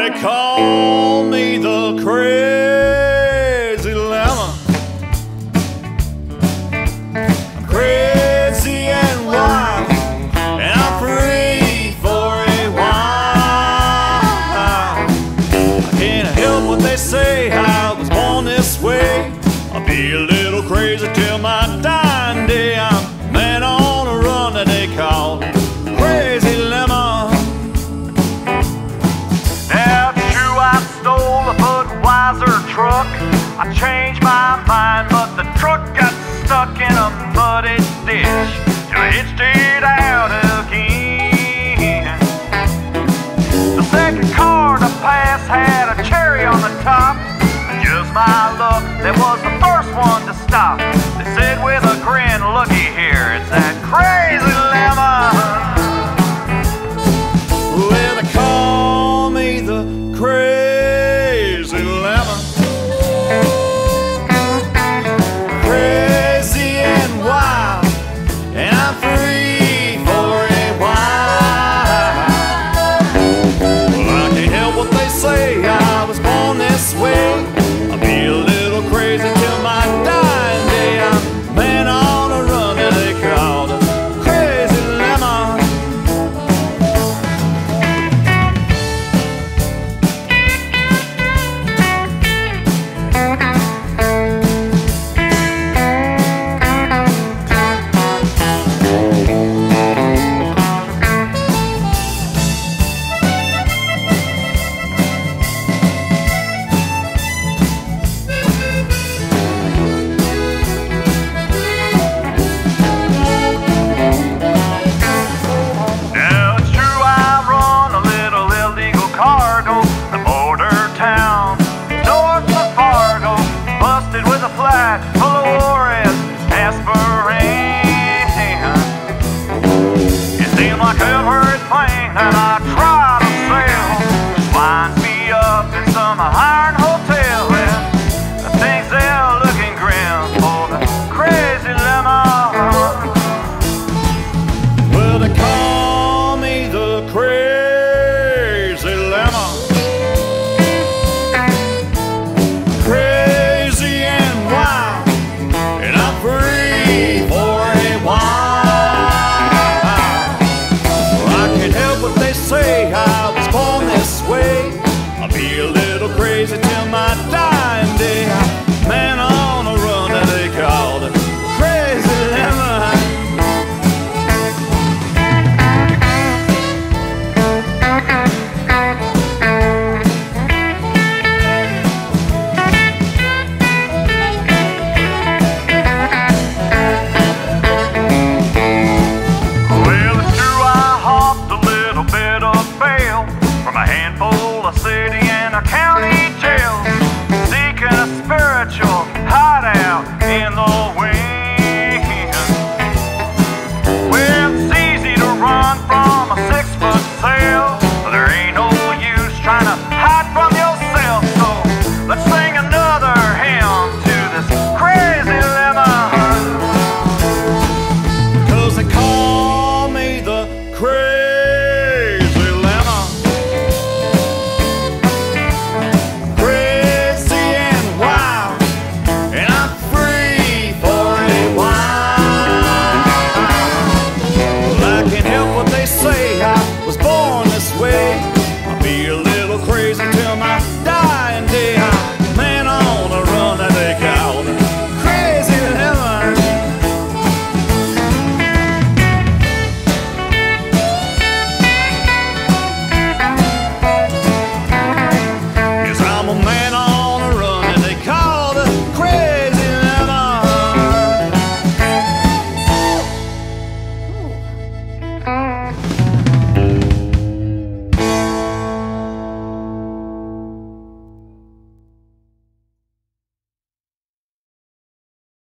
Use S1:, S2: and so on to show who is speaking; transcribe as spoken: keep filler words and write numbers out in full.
S1: they call me the crazy lemon. I'm crazy and wild, and I'm free for a while. I can't help what they say, I was born this way. I'll be a little crazy till my dying day. I'm a man on a run that they call crazy lemon.
S2: Now it's true I stole a Budweiser truck. I changed my mind, but the truck got stuck in a muddy ditch till it stayed out again. The second car to pass had a cherry on the top. Just my luck, that was the first one to stop. They said with a grin, looky here, it's that crazy lemon.
S1: Well, they call me the crazy lemon. Crazy and wild, and I'm free for a while. Well, I can't help what they say, I was born this way. I'll be a little crazy till my dying day. I'm a man on a run that they call the crazy lemon.
S2: And I try to sail, winds me up in some iron hotel, and things they're looking grim for the crazy lemon.
S1: Well, they call me the crazy lemon. Crazy and wild, and I'm free for a while. Say I was born this way. I'll be a little crazy till my dying day. I'm a man on a run that they call the crazy lemon.
S2: City and a county jail, seeking a spiritual hideout in the wind. Well, it's easy to run from a six-foot sail, but there ain't no use trying to hide from yourself. So let's sing another hymn to this crazy lemon.
S1: 'Cause they call me the crazy say I was born this way. I'll be a little crazy till my dying day. I'm a man on a run that they call the crazy lemon. Yes, I'm a man on a run that they call the crazy lemon.